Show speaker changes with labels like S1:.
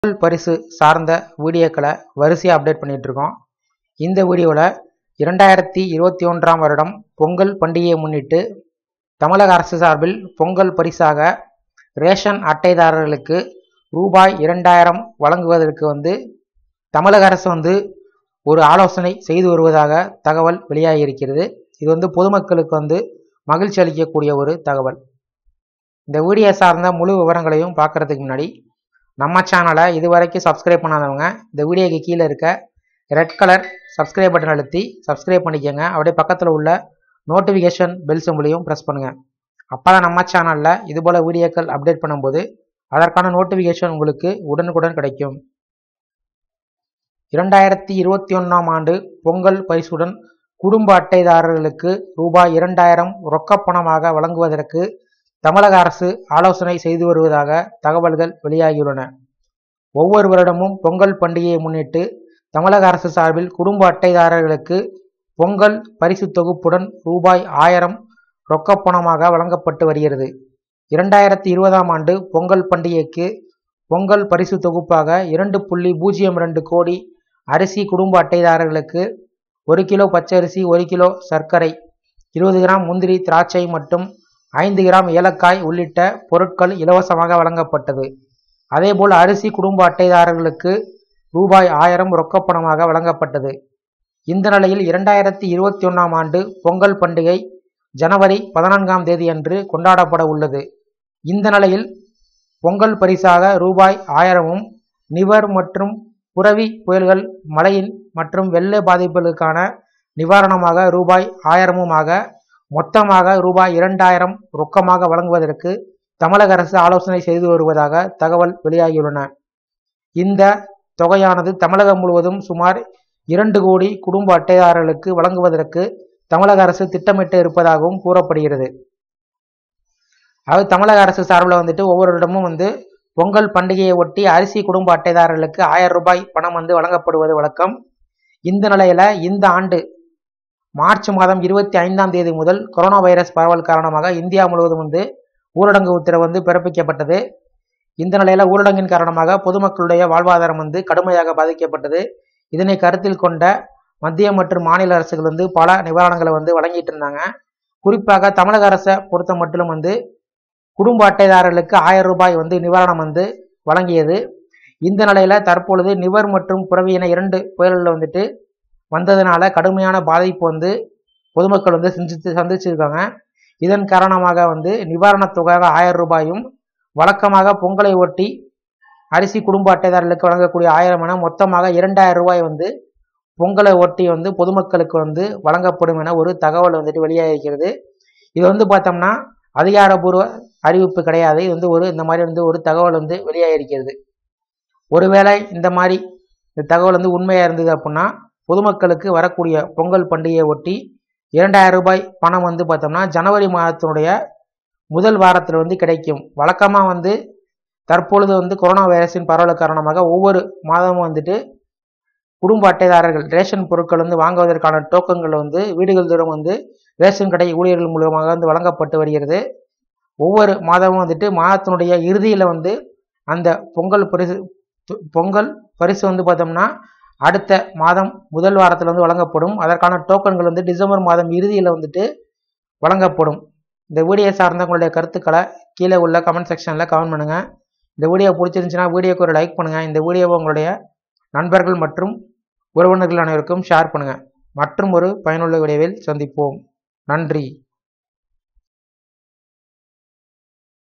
S1: பரிசு சார்ந்த வீடியோக்களை வரிசையாக அப்டேட் பண்ணிட்டு இருக்கோம். இந்த வீடியோவில் 2021ஆம் வருடம் பொங்கல் பண்டிகையை முன்னிட்டு தமிழக அரசு சார்பில் பொங்கல் பரிசாக ரேஷன் அட்டைதாரர்களுக்கு ரூபாய் 2000 வழங்குவதற்கு தமிழக அரசு ஒரு ஆலோசனை செய்து வருவதாக தகவல் வெளியாகியிருக்கிறது. இது பொதுமக்களுக்கு மகிழ்ச்சி அளிக்கக்கூடிய ஒரு தகவல். இந்த வீடியோ சார்ந்த முழு விவரங்களையும் பார்க்கறதுக்கு முன்னாடி நம்ம சேனலை இதுவரைக்கும் சப்ஸ்கிரைப் பண்ணாதவங்க இந்த வீடியோக்கு கீழே இருக்க ரெட் கலர் சப்ஸ்கிரைப் பட்டன் அழுத்தி சப்ஸ்கிரைப் பண்ணிக்கோங்க. அப்படியே பக்கத்தில் உள்ள நோட்டிஃபிகேஷன் பெல் சிம்பலையும் ப்ரெஸ் பண்ணுங்கள். அப்போ தான் நம்ம சேனலில் இதுபோல் வீடியோக்கள் அப்டேட் பண்ணும்போது அதற்கான நோட்டிஃபிகேஷன் உங்களுக்கு உடனுக்குடன் கிடைக்கும். 2021ஆம் ஆண்டு பொங்கல் பரிசுடன் குடும்ப அட்டைதாரர்களுக்கு ரூபாய் 2000 ரொக்கப்பணமாக வழங்குவதற்கு தமிழக அரசு ஆலோசனை செய்து வருவதாக தகவல்கள் வெளியாகியுள்ளன. ஒவ்வொரு வருடமும் பொங்கல் பண்டிகையை முன்னிட்டு தமிழக அரசு சார்பில் குடும்ப அட்டைதாரர்களுக்கு பொங்கல் பரிசு தொகுப்புடன் ரூபாய் 1000 ரொக்கப்பணமாக வழங்கப்பட்டு வருகிறது. 2020ஆம் ஆண்டு பொங்கல் பண்டிகைக்கு பொங்கல் பரிசு தொகுப்பாக 2.02 கோடி அரிசி குடும்ப அட்டைதாரர்களுக்கு 1 கிலோ பச்சரிசி, 1 கிலோ சர்க்கரை, 20 கிராம் முந்திரி, திராட்சை மற்றும் 5 கிராம் ஏலக்காய் உள்ளிட்ட பொருட்கள் இலவசமாக வழங்கப்பட்டது. அதேபோல் அரிசி குடும்ப அட்டைதாரர்களுக்கு ரூபாய் 1000 ரொக்கப்பணமாக வழங்கப்பட்டது. இந்த நிலையில் 2021ஆம் ஆண்டு பொங்கல் பண்டிகை ஜனவரி 14ஆம் தேதி அன்று கொண்டாடப்பட உள்ளது. இந்த நிலையில் பொங்கல் பரிசாக ரூபாய் 1000ம் நிவர் மற்றும் புரவி புயல்கள், மழையின் மற்றும் வெள்ள பாதிப்புகளுக்கான நிவாரணமாக ரூபாய் 1000மாக மொத்தமாக ரூபாய் 2000 ரொக்கமாக வழங்குவதற்கு தமிழக அரசு ஆலோசனை செய்து வருவதாக தகவல் வெளியாகியுள்ளன. இந்த தொகையானது தமிழகம் முழுவதும் சுமார் 2 கோடி குடும்ப அட்டைதாரர்களுக்கு வழங்குவதற்கு தமிழக அரசு திட்டமிட்டு இருப்பதாகவும் கூறப்படுகிறது. அதாவது தமிழக அரசு சார்பில் ஒவ்வொரு இடமும் பொங்கல் பண்டிகையை ஒட்டி அரிசி குடும்ப அட்டைதாரர்களுக்கு 1000 ரூபாய் பணம் வழங்கப்படுவது வழக்கம். இந்த நிலையில இந்த ஆண்டு மார்ச் மாதம் 25ஆம் தேதி முதல் கொரோனா வைரஸ் பரவல் காரணமாக இந்தியா முழுவதும் ஊரடங்கு உத்தரவு பிறப்பிக்கப்பட்டது. இந்த நிலையில ஊரடங்கின் காரணமாக பொதுமக்களுடைய வாழ்வாதாரம் கடுமையாக பாதிக்கப்பட்டது. இதனை கருத்தில் கொண்ட மத்திய மற்றும் மாநில அரசுகள் பல நிவாரணங்களை வழங்கிட்டு இருந்தாங்க. குறிப்பாக தமிழக அரசை பொறுத்த மட்டும் குடும்ப அட்டைதாரர்களுக்கு 1000 ரூபாய் நிவாரணம் வழங்கியது. இந்த நிலையில தற்பொழுது நிவர் மற்றும் புரவி என 2 புயல்கள் வந்ததுனால கடுமையான பாதிப்பு பொதுமக்கள் சந்திச்சிருக்காங்க. இதன் காரணமாக நிவாரணத் தொகையாக 1000 ரூபாயும் வழக்கமாக பொங்கலை ஒட்டி அரிசி குடும்ப அட்டைதாரர்களுக்கு வழங்கக்கூடிய 1000 என மொத்தமாக 2000 ரூபாய் பொங்கலை ஒட்டி பொதுமக்களுக்கு வழங்கப்படும் என ஒரு தகவல் வெளியாகிறது. இது பார்த்தோம்னா அதிகாரப்பூர்வ அறிவிப்பு கிடையாது. இது இந்த மாதிரி ஒரு தகவல் வெளியாகிருக்கிறது. ஒருவேளை இந்த மாதிரி தகவல் உண்மையா இருந்தது அப்படின்னா பொதுமக்களுக்கு வரக்கூடிய பொங்கல் பண்டிகையை ஒட்டி 2000 ரூபாய் பணம் பார்த்தோம்னா ஜனவரி மாதத்தினுடைய முதல் வாரத்தில் கிடைக்கும். வழக்கமாக தற்பொழுது கொரோனா வைரஸின் பரவல் காரணமாக ஒவ்வொரு மாதமும் குடும்ப அட்டைதாரர்கள் ரேஷன் பொருட்கள் வாங்குவதற்கான டோக்கன்கள் வீடுகள் தூரம் ரேஷன் கடை ஊழியர்கள் மூலமாக வழங்கப்பட்டு வருகிறது. ஒவ்வொரு மாதமும் மாதத்தினுடைய இறுதியில் அந்த பொங்கல் பரிசு பார்த்தோம்னா அடுத்த மாதம் முதல் வாரத்தில் வழங்கப்படும். அதற்கான டோக்கன்கள் டிசம்பர் மாதம் இறுதியில் வழங்கப்படும். இந்த வீடியோ சார்ந்த உங்களுடைய கருத்துக்களை கீழே உள்ள கமெண்ட் செக்ஷனில் கமெண்ட் பண்ணுங்க. இந்த வீடியோ பிடிச்சிருந்துச்சுன்னா வீடியோக்கு ஒரு லைக் பண்ணுங்க. இந்த வீடியோவை உங்களுடைய நண்பர்கள் மற்றும் உறவினர்கள் அனைவருக்கும் ஷேர் பண்ணுங்க. மற்றும் ஒரு பயனுள்ள வீடியோவில் சந்திப்போம். நன்றி.